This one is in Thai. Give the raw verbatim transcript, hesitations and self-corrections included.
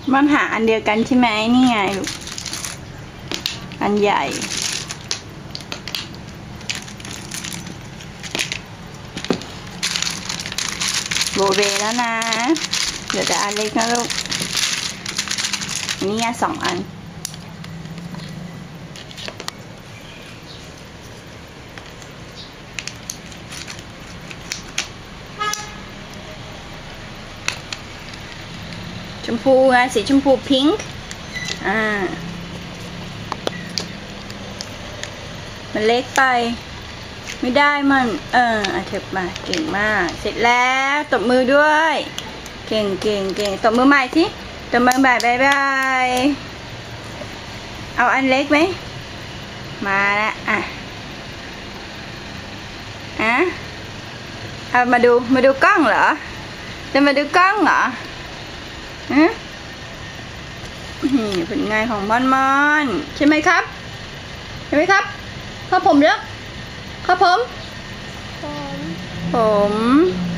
มันหาอันเดียวกันใช่ไหมนี่ไงลูกอันใหญ่โบเบแล้วนะเดี๋ยวจะอันเล็กนะลูกนี่ไงสองอันชมพูไงสีชมพูพิงค์อ่ามันเล็กไปไม่ได้มันเอออ่ะเถิบมาเก่งมากเสร็จแล้วตบมือด้วยเก่งเก่งเก่งตบมือใหม่สิตบมือใหม่บายบายเอาอันเล็กไหมมาแล้วอ่ะอ่ะเอามาดูมาดูกล้องเหรอจะมาดูกล้องเหรอฮะนี่ผลงานของบอนมอนใช่ไหมครับใช่ไหมครับข้อผมเยอะข้อผมผม